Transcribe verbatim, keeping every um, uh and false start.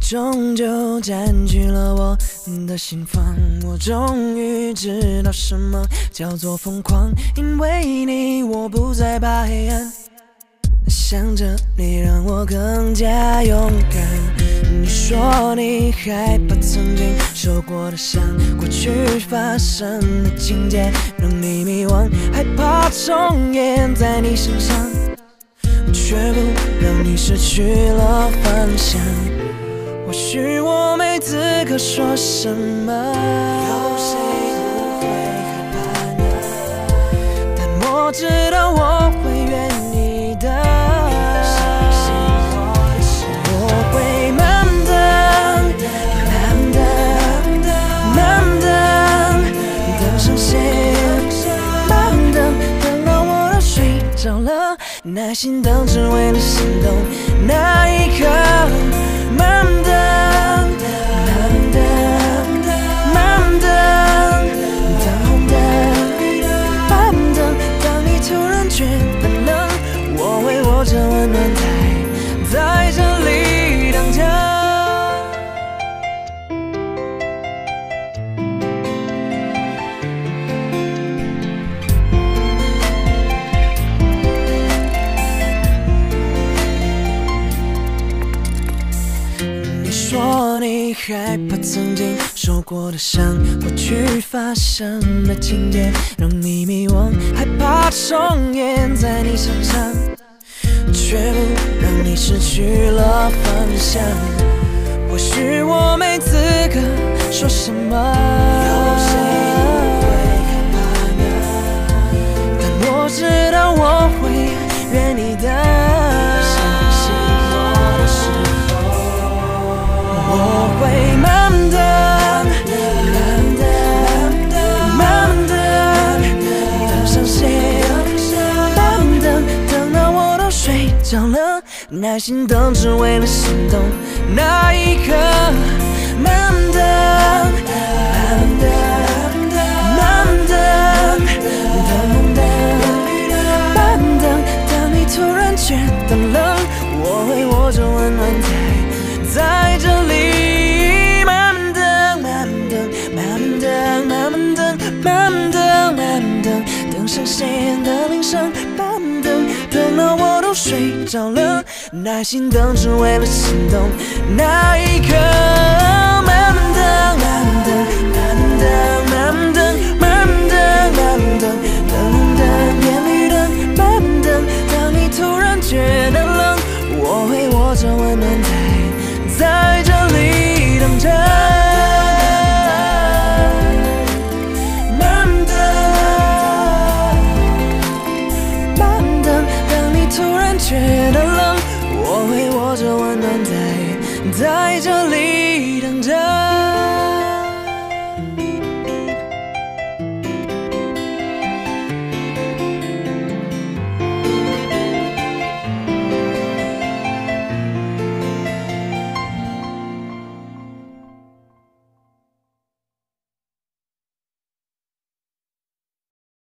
终究占据了我的心房，我终于知道什么叫做疯狂，因为你我不再怕黑暗，想着你让我更加勇敢。你说你害怕曾经受过的伤，过去发生的情节让你迷惘，害怕重演在你身上，却不让你失去了方向。或许我没资格说什么，有谁不会害怕呢？但我知道我会愿意的。我会慢等，慢等，慢等，等上线，慢等，等到我都睡着了，耐心等只为了心动那一刻。慢等，慢等，慢等，等红灯，慢等，当你突然觉得冷，我会握着温暖在在这里等着。说你害怕曾经受过的伤，过去发生的情节让你迷惘，害怕重演在你身上，却不让你失去了方向。或许我没资格说什么，有谁不会害怕呢？但我知道我会愿你的。我会慢等，慢等，慢等，等上线，慢等，等到我都睡着了，耐心等只为了心动那一刻。慢等，慢等，慢等，等红灯，慢等，当你突然觉得冷，我会握着温暖在在这里。慢等，慢等，慢等，慢等，慢等，慢等，等上线的铃声，慢等，等到我都睡着了，耐心等只为了心动那一刻。慢等，慢等，慢等，慢等，慢等，慢等，等红灯，变绿灯，慢等，当你突然觉得冷，我会握着温暖在在这里等着。慢等，慢等，当你突然觉得冷，我会握着温暖在在这里。